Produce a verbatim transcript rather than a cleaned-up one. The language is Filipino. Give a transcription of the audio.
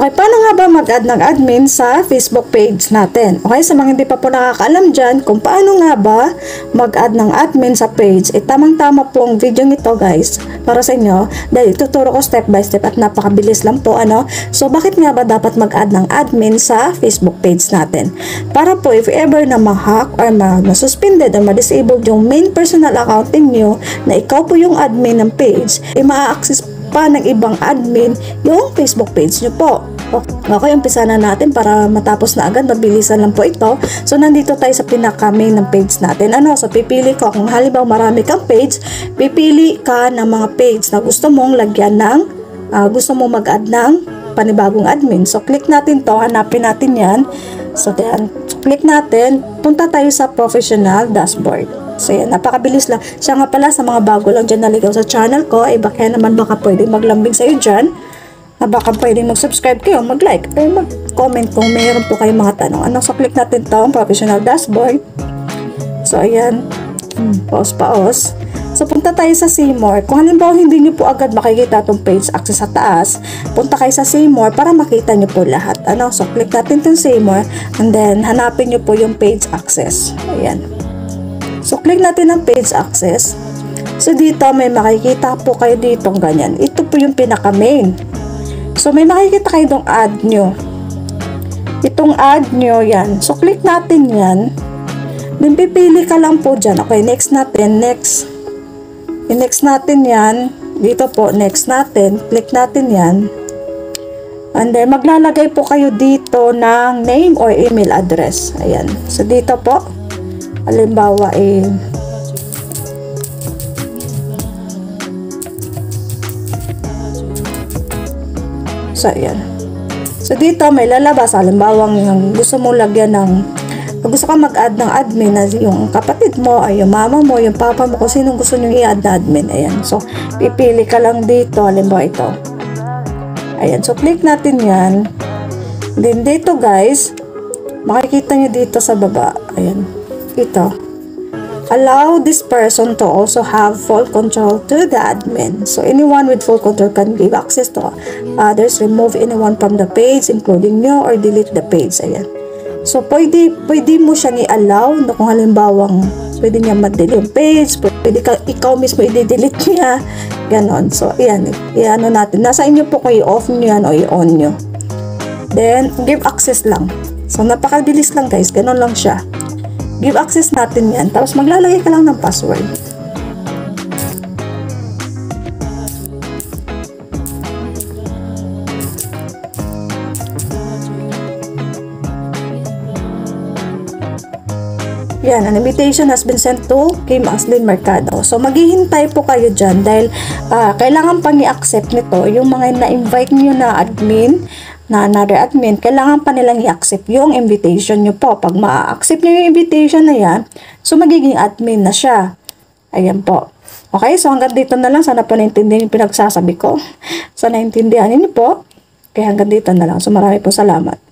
Okay, paano nga ba mag-add ng admin sa Facebook page natin? Okay, sa mga hindi pa po nakakaalam dyan kung paano nga ba mag-add ng admin sa page, eh tamang-tama po ang video nito guys para sa inyo dahil ituturo ko step by step at napakabilis lang po ano. So bakit nga ba dapat mag-add ng admin sa Facebook page natin? Para po if ever na ma-hack or ma-suspended or ma-disabled yung main personal account niyo na ikaw po yung admin ng page, eh ma-access pa ng ibang admin yung Facebook page nyo po. Okay, umpisa na natin para matapos na agad, mabilisan lang po ito. So, nandito tayo sa pinaka-main ng page natin. Ano? So, pipili ko, kung halimbawa marami kang page, pipili ka ng mga page na gusto mong lagyan ng, uh, gusto mong mag-add ng panibagong admin. So, click natin to, hanapin natin yan. So, yan. So, click natin, punta tayo sa professional dashboard. So, yan, napakabilis lang. Siya nga pala, sa mga bago lang dyan naligaw sa channel ko, eh, baka naman baka pwede maglambing sa'yo dyan. Na baka pwede mag-subscribe kayo, mag-like, or mag-comment kung mayroon po kayong mga tanong. Ano? So, click natin to, professional dashboard. So, ayan. Hmm, pause-pause. So, punta tayo sa see more. Kung halimbawa hindi nyo po agad makikita itong page access sa taas, punta kayo sa see more para makita nyo po lahat. Ano? So, click natin itong see more, and then, hanapin nyo po yung page access. Ayan. So, click natin ang page access. So, dito may makikita po kayo dito ganyan. Ito po yung pinaka-main. So, may makikita kayo itong add nyo. Itong add nyo, yan. So, click natin yan. Then, pipili ka lang po dyan. Okay, next natin. Next. I-next natin yan. Dito po, next natin. Click natin yan. And then, maglalagay po kayo dito ng name or email address. Ayan. So, dito po. Halimbawa eh so ayan. So dito may lalabas halimbawa yung gusto mo lagyan ng, gusto ka mag-add ng admin na yung kapatid mo ay yung mama mo, yung papa mo, kung sinong gusto nyo i-add na admin. Ayan. So pipili ka lang dito, halimbawa ito. Ayan. So click natin yan. Then dito guys, makikita nyo dito sa baba. Ayan. Ito, allow this person to also have full control to the admin. So anyone with full control can give access to others, remove anyone from the page including you, or delete the page. Ayan. So pwede, pwede mo siyang i-allow na kung halimbawang pwede niya ma-delete yung page, pwede ka, ikaw mismo i-delete niya, ganon. So ayan, i-ano natin, nasa inyo po kung i-off nyo yan o i-on nyo. Then give access lang. So napakabilis lang guys, ganon lang siya. Give access natin yan. Tapos maglalagay ka lang ng password. Yan, an invitation has been sent to Kim Aslin Mercado. So, maghihintay po kayo dyan dahil uh, kailangan pang i-accept nito yung mga na-invite nyo na admin, na another admin, kailangan pa nilang i-accept yung invitation nyo po. Pag ma-accept nyo yung invitation na yan, so magiging admin na siya. Ayan po. Okay, so hanggang dito na lang. Sana po naintindihan yung pinagsasabi ko. Sana naintindihan niyo po. Kaya hanggang dito na lang. So marami po salamat.